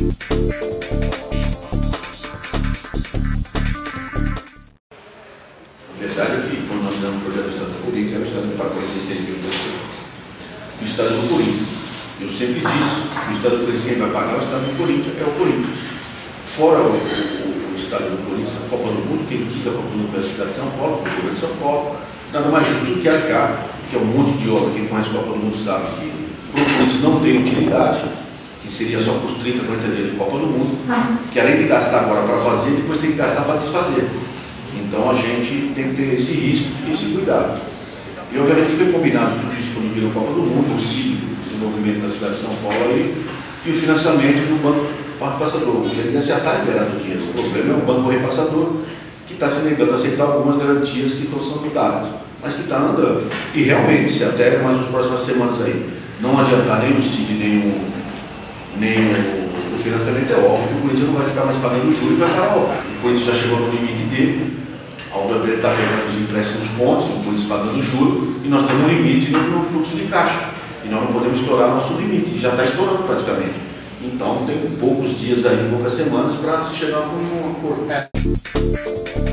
A verdade é que, quando nós fizemos o projeto do Estado do Corinthians, era o Estado para 46 mil pessoas. O Estado do Corinthians. Eu sempre disse que o Estado do Corinthians, quem vai pagar é o Estado do Corinthians, é o Corinthians. Fora o Estado do Corinthians, a Copa do Mundo, quem quita a Copa do Mundo foi a cidade de São Paulo, foi o governo de São Paulo. Nada mais justo do que arcar, que é um monte de obra. Quem conhece a Copa do Mundo sabe que o Corinthians não tem utilidade, que seria só para os 30, 40 dias de Copa do Mundo, que além de gastar agora para fazer, depois tem que gastar para desfazer. Então a gente tem que ter esse risco e esse cuidado. E obviamente foi combinado tudo isso quando virou Copa do Mundo, o CID, o desenvolvimento da cidade de São Paulo aí, e o financiamento do Banco Repassador. Ele já está liberado o dinheiro. O problema é o Banco Repassador, que está se negando a aceitar algumas garantias que estão sendo dadas, mas que está andando. E realmente, se até mais nas próximas semanas aí não adiantar nem o CID, nem o financiamento, é óbvio que o Corinthians não vai ficar mais pagando juros e vai parar a obra. O Corinthians já chegou no limite dele. A obra está pegando os empréstimos pontos, o Corinthians pagando juros, e nós temos um limite no fluxo de caixa. E nós não podemos estourar nosso limite, e já está estourando praticamente. Então tem poucos dias aí, poucas semanas para se chegar a um acordo.